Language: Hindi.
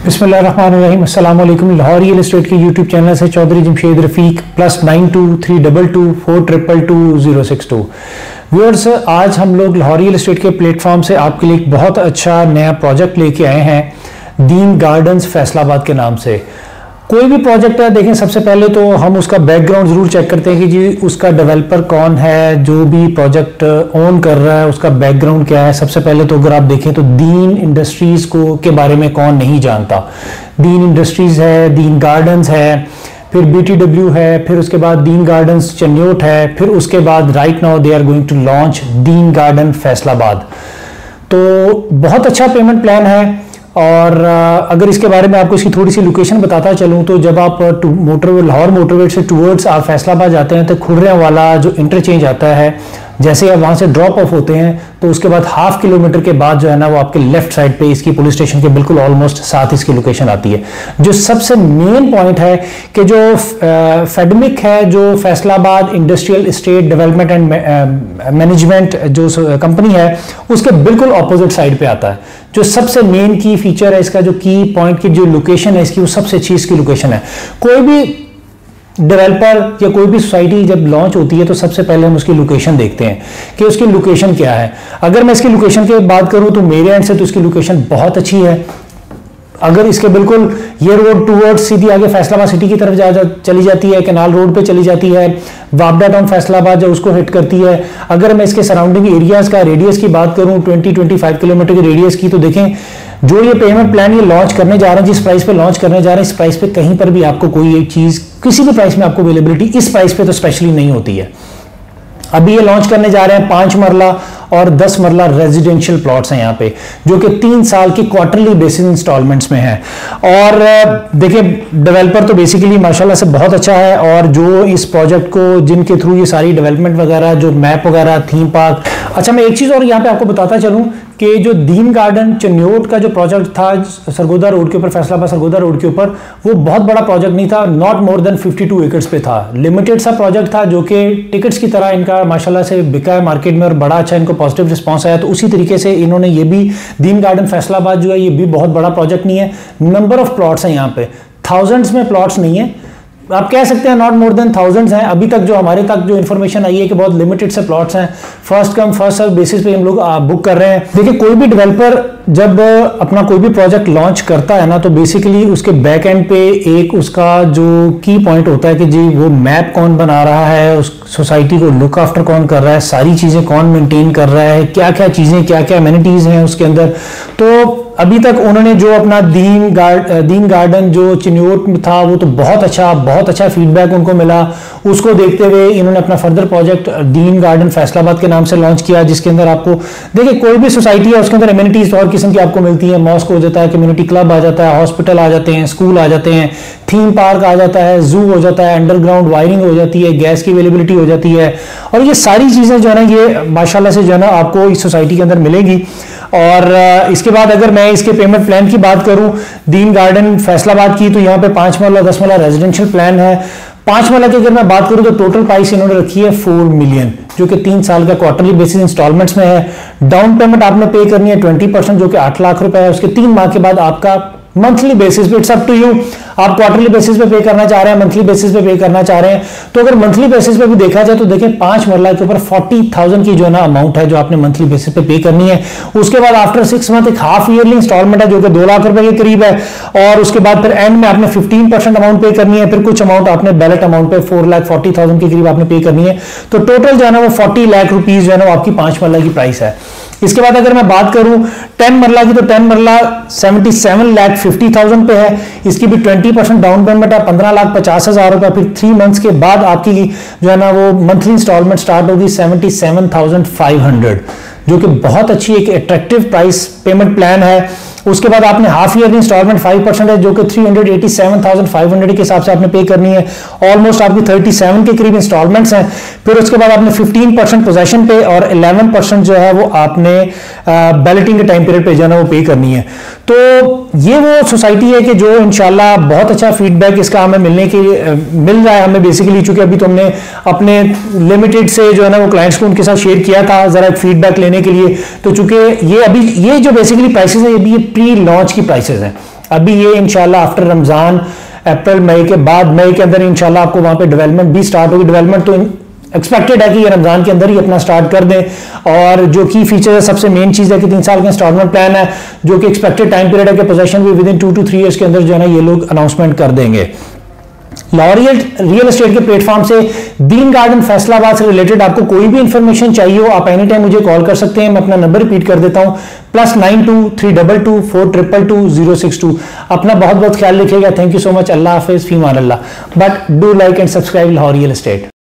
बिस्मिल्लाहिर्रहमानिर्रहीम। अस्सलाम वालेकुम। लाहौर रियल एस्टेट के यूट्यूब चैनल से चौधरी जमशेद रफीक +9232224062। व्यूअर्स, आज हम लोग लाहौर रियल एस्टेट के प्लेटफॉर्म से आपके लिए एक बहुत अच्छा नया प्रोजेक्ट लेके आए हैं, दीन गार्डन्स फैसलाबाद के नाम से। कोई भी प्रोजेक्ट है, देखें सबसे पहले तो हम उसका बैकग्राउंड ज़रूर चेक करते हैं कि जी उसका डेवलपर कौन है, जो भी प्रोजेक्ट ओन कर रहा है उसका बैकग्राउंड क्या है। सबसे पहले तो अगर आप देखें तो दीन इंडस्ट्रीज़ को के बारे में कौन नहीं जानता। दीन इंडस्ट्रीज़ है, दीन गार्डन्स है, फिर BTW है, फिर उसके बाद दीन गार्डन्स चन्योट है, फिर उसके बाद right now they are going to launch Deen garden Faisalabad. तो बहुत अच्छा पेमेंट प्लान है। और अगर इसके बारे में आपको इसकी थोड़ी सी लोकेशन बताता चलूँ तो जब आप लाहौर मोटरवे से टूवर्ड्स आप फैसलाबाद जाते हैं तो खुर्रियाँ वाला जो इंटरचेंज आता है, जैसे आप वहाँ से ड्रॉप ऑफ होते हैं तो उसके बाद हाफ किलोमीटर के बाद जो है ना वो आपके लेफ्ट साइड पे इसकी पुलिस स्टेशन के बिल्कुल ऑलमोस्ट साथ इसकी लोकेशन आती है। जो सबसे मेन पॉइंट है कि जो फेडमिक है, जो Faisalabad industrial estate development and management जो कंपनी है, उसके बिल्कुल ऑपोजिट साइड पे आता है। जो सबसे मेन की फीचर है इसका, जो की पॉइंट की जो लोकेशन है इसकी, वो सबसे अच्छी इसकी लोकेशन है। कोई भी डेवलपर या कोई भी सोसाइटी जब लॉन्च होती है तो सबसे पहले हम उसकी लोकेशन देखते हैं कि उसकी लोकेशन क्या है। अगर मैं इसकी लोकेशन की बात करूं तो मेरे एंड से तो इसकी लोकेशन बहुत अच्छी है। अगर इसके बिल्कुल ये रोड टूवर्ड्स सीधी आगे फैसलाबाद सिटी की तरफ चली जाती है, कैनाल रोड पे चली जाती है, वापडा टाउन फैसलाबाद जो उसको हिट करती है। अगर मैं इसके सराउंडिंग एरियाज का रेडियस की बात करूं 20-25 किलोमीटर की रेडियस की, तो देखें जो ये पेमेंट प्लान ये लॉन्च करने जा रहे हैं, जिस प्राइस पे लॉन्च करने जा रहे हैं, इस प्राइस पे कहीं पर भी आपको कोई एक चीज किसी भी प्राइस में आपको अवेलेबिलिटी इस प्राइस पे तो स्पेशली नहीं होती है। अभी ये लॉन्च करने जा रहे हैं 5 मरला और 10 मरला रेजिडेंशियल प्लॉट्स हैं यहाँ पे, जो कि 3 साल की क्वार्टरली बेसिस इंस्टॉलमेंट्स में है। और देखिए डेवलपर तो बेसिकली माशाल्लाह से बहुत अच्छा है, और जो इस प्रोजेक्ट को जिनके थ्रू ये सारी डेवलपमेंट वगैरह, जो मैप वगैरह, थीम पार्क। अच्छा, मैं एक चीज़ और यहाँ पे आपको बताता चलूँ कि जो दीन गार्डन चन्योट का जो प्रोजेक्ट था सरगोदा रोड के ऊपर, फैसलाबाद सरगोदा रोड के ऊपर, वो बहुत बड़ा प्रोजेक्ट नहीं था, नॉट मोर देन 52 एकर्स पे था। लिमिटेड सा प्रोजेक्ट था जो कि टिकट्स की तरह इनका माशाल्लाह से बिका है मार्केट में और बड़ा अच्छा इनको पॉजिटिव रिस्पांस आया। तो उसी तरीके से इन्होंने ये भी दीन गार्डन फैसलाबाद जो है ये भी बहुत बड़ा प्रोजेक्ट नहीं है। नंबर ऑफ प्लॉट्स हैं यहाँ पे, थाउजेंड्स में प्लॉट्स नहीं है, आप कह सकते हैं नॉट मोर देन थाउजेंड्स हैं। अभी तक जो हमारे तक जो इन्फॉर्मेशन आई है कि बहुत लिमिटेड से प्लॉट्स हैं, first come first serve basis पे हम लोग बुक कर रहे हैं। देखिए कोई भी डेवलपर जब अपना कोई भी प्रोजेक्ट लॉन्च करता है ना, तो बेसिकली उसके बैक एंड पे एक उसका जो की पॉइंट होता है कि जी वो मैप कौन बना रहा है, उस सोसाइटी को लुक आफ्टर कौन कर रहा है, सारी चीजें कौन मेंटेन कर रहा है, क्या क्या चीजें, क्या क्या एमिनिटीज हैं उसके अंदर। तो अभी तक उन्होंने जो अपना दीन गार्डन जो चिन्योट में था वो तो बहुत अच्छा फीडबैक उनको मिला। उसको देखते हुए इन्होंने अपना further project Deen garden Faisalabad के नाम से लॉन्च किया, जिसके अंदर आपको देखिए कोई भी सोसाइटी है उसके अंदर एमिनिटीज और किस्म की आपको मिलती है। मॉस्क हो जाता है, कम्युनिटी क्लब आ जाता है, हॉस्पिटल आ जाते हैं, स्कूल आ जाते हैं, थीम पार्क आ जाता है, जू हो जाता है, अंडरग्राउंड वायरिंग हो जाती है, गैस की अवेलेबिलिटी हो जाती है। और ये सारी चीजें जो है ना ये माशाल्लाह से जो है ना आपको इस सोसाइटी के अंदर मिलेगी। और इसके बाद अगर मैं इसके पेमेंट प्लान की बात करूं दीन गार्डन फैसलाबाद की, तो यहाँ पे 5 मरला 10 मरला रेजिडेंशियल प्लान है। 5 मरला की अगर मैं बात करूं तो टोटल प्राइस इन्होंने रखी है 4 मिलियन, जो कि 3 साल का क्वार्टरली बेसिस इंस्टॉलमेंट्स में है। डाउन पेमेंट आपने पे करनी है 20%, जो कि 8 लाख रुपए है। उसके 3 माह के बाद आपका मंथली बेसिस पे, इट्स अप टू यू, आप क्वार्टरली बेसिस पे करना चाह रहे हैं, मंथली बेसिस पे करना चाह रहे हैं। तो अगर मंथली बेसिस पे भी देखा जाए तो देखिए 5 मरला के ऊपर 40,000 की जो है ना अमाउंट है जो आपने मंथली बेसिस पे करनी है। उसके बाद आफ्टर 6 मंथ एक हाफ ईयरली इंस्टॉलमेंट है जो कि 2 लाख रुपए के करीब है। और उसके बाद फिर एंड में आपने 15% अमाउंट पे करनी है, फिर कुछ अमाउंट आपने बैलेट अमाउंट पे 4,40,000 के करीब आपने पे करनी है। तो टोटल जो है ना वो 40 लाख रुपीज जो है ना आपकी 5 मरला की प्राइस है। इसके बाद अगर मैं बात करूं 10 मरला की, तो 10 मरला 77,50,000 पे है। इसकी भी 20% डाउन पेमेंट है 15,50,000 रुपए। फिर 3 मंथ्स के बाद आपकी जो है ना वो मंथली इंस्टॉलमेंट स्टार्ट होगी 77,500, जो कि बहुत अच्छी एक अट्रैक्टिव प्राइस पेमेंट प्लान है। उसके बाद आपने हाफ ईयर इंस्टॉलमेंट 5% है जो कि 387,500 के हिसाब से आपने पे करनी है। ऑलमोस्ट आपकी 37 के करीब इंस्टॉलमेंट्स हैं। फिर उसके बाद आपने 15% पोजेशन पे और 11% जो है वो आपने बैलेटिंग के टाइम पीरियड पे जो है ना वो पे करनी है। तो ये वो सोसाइटी है कि जो इंशाल्लाह बहुत अच्छा फीडबैक इसका हमें मिल रहा है हमें बेसिकली, चूंकि अभी तो हमने अपने लिमिटेड से जो है ना वो क्लाइंट्स को उनके साथ शेयर किया था जरा फीडबैक लेने के लिए। तो चूंकि ये अभी ये जो बेसिकली प्राइसेस है ये भी प्री लॉन्च की प्राइसेस हैं, अभी ये इंशाल्लाह आफ्टर रमजान अप्रैल मई के बाद, मई के अंदर इंशाल्लाह आपको वहां पे डेवलपमेंट भी स्टार्ट होगी। डेवलपमेंट तो एक्सपेक्टेड है कि ये रमजान के अंदर ही अपना स्टार्ट कर दें। और जो की फीचर है, सबसे मेन चीज है कि 3 साल का इंस्टॉलमेंट प्लान है, जो कि एक्सपेक्टेड टाइम पीरियड है कि पोजेशन भी विद इन 2 to 3 ईयर्स के अंदर जो है ना ये लोग अनाउंसमेंट कर देंगे। लाहौर रियल एस्टेट के प्लेटफॉर्म से दीन गार्डन फैसलाबाद से रिलेटेड आपको कोई भी इंफॉर्मेशन चाहिए हो, आप एनी टाइम मुझे कॉल कर सकते हैं। मैं अपना नंबर रिपीट कर देता हूं, +92 322 422 062। अपना बहुत बहुत ख्याल रखिएगा। Thank you so much. अल्लाह हाफिज, फीमान अल्लाह। But do like and subscribe Lahore real estate.